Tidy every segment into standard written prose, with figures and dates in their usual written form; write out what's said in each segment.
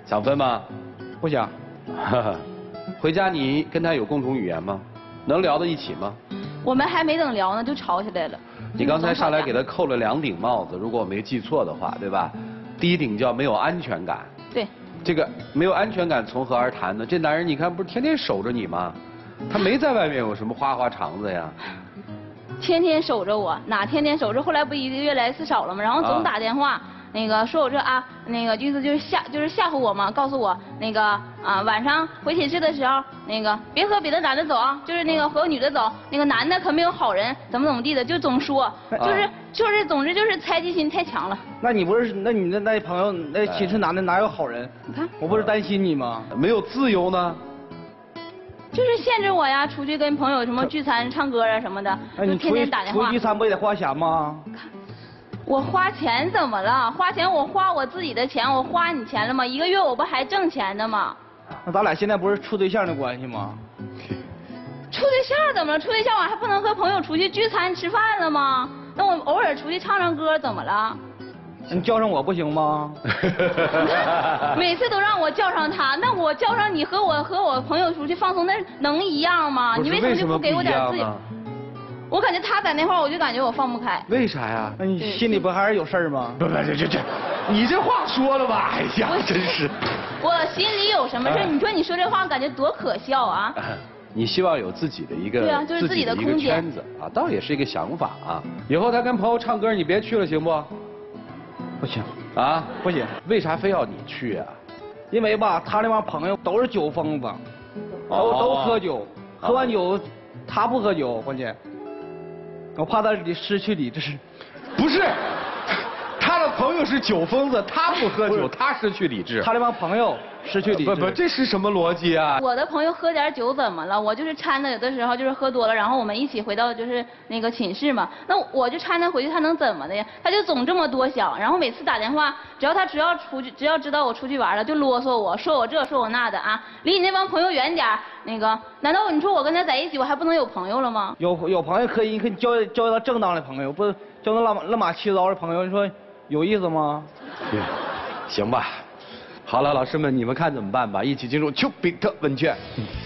想分吗？ 不想。 回家你跟他有共同语言吗？能聊到一起吗？ 我们还没等聊呢，就吵起来了。 你刚才上来给他扣了2顶帽子，如果我没记错的话，对吧？第一顶叫没有安全感。 对。 这个没有安全感从何而谈呢？这男人你看不是天天守着你吗？他没在外面有什么花花肠子呀？ 天天守着我，哪天天守着？后来不1个月来1次少了吗？然后总打电话。那个说我这啊，那个意思就是吓唬我嘛，告诉我那个晚上回寝室的时候，那个别和别的男的走啊，就是那个和女的走，那个男的可没有好人，怎么地的，就总说，总之就是猜忌心太强了。 那你不是，那你那朋友那寝室男的哪有好人？ 你看， 我不是担心你吗？ 没有自由呢？ 就是限制我呀，出去跟朋友什么聚餐、唱歌啊什么的，就天天打电话。 出去聚餐不也得花钱吗？ 我花钱怎么了？花钱我花我自己的钱，我花你钱了吗？1个月我不还挣钱的吗？ 那咱俩现在不是处对象的关系吗？ 处对象怎么了？处对象我还不能和朋友出去聚餐吃饭了吗？那我偶尔出去唱唱歌怎么了？ 你叫上我不行吗？ 每次都让我叫上他，那我叫上你和我朋友出去放松，那能一样吗？你为什么就不给我点自由？我感觉他在那块儿，我就感觉我放不开。 为啥呀？ 那你心里不还是有事儿吗？ 不，你这话说了吧？哎呀，真是。 我心里有什么事？你说你说这话，感觉多可笑啊！ 你希望有自己的一个， 对啊，就是自己的空间圈子啊，倒也是一个想法啊。以后他跟朋友唱歌，你别去了，行不？ 不行啊， 不行。 为啥非要你去啊？ 因为吧，他那帮朋友都是酒疯子，都喝酒，喝完酒他不喝酒，关键。我怕他失去理智。 不是，他的朋友是酒疯子，他不喝酒，他失去理智。 他那帮朋友失去理智。 不，这是什么逻辑啊？ 我的朋友喝点酒怎么了？我就是搀他，有的时候就是喝多了，然后我们一起回到就是那个寝室嘛。那我就搀他回去，他能怎么的呀？他就总这么多想，然后每次打电话，只要出去，只要知道我出去玩了，就啰嗦我说我这说我那的啊，离你那帮朋友远点。那个，难道你说我跟他在一起，我还不能有朋友了吗？ 有朋友可以，你可以交到正当的朋友，不交到乱码七糟的朋友，你说有意思吗？ 行吧，好了，老师们，你们看怎么办吧？一起进入丘比特问卷。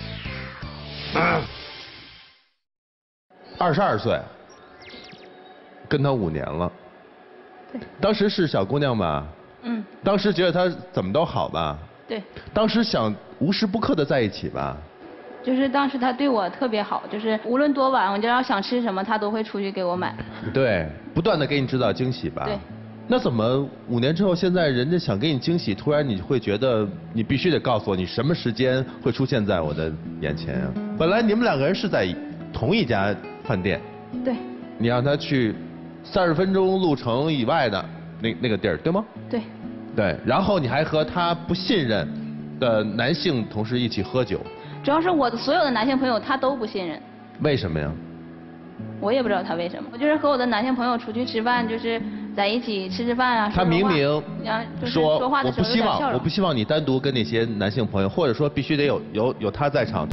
22岁，跟他5年了。 对。 当时是小姑娘吧？ 嗯。 当时觉得她怎么都好吧？ 对。 当时想无时不刻的在一起吧？ 就是当时他对我特别好，就是无论多晚，我就要想吃什么，他都会出去给我买。 对，不断的给你制造惊喜吧。 对。 那怎么5年之后，现在人家想给你惊喜，突然你会觉得你必须得告诉我，你什么时间会出现在我的眼前啊？本来你们2个人是在同一家饭店。 对。 你让他去30分钟路程以外的那个地儿，对吗？ 对。 对，然后你还和他不信任的男性同事一起喝酒。 主要是我的所有的男性朋友他都不信任。 为什么呀？ 我也不知道他为什么。我就是和我的男性朋友出去吃饭，就是在一起吃饭啊。 他明明说说话的时候我不希望你单独跟那些男性朋友，或者说必须得有他在场。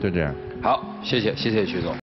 就这样。 好，谢谢徐总。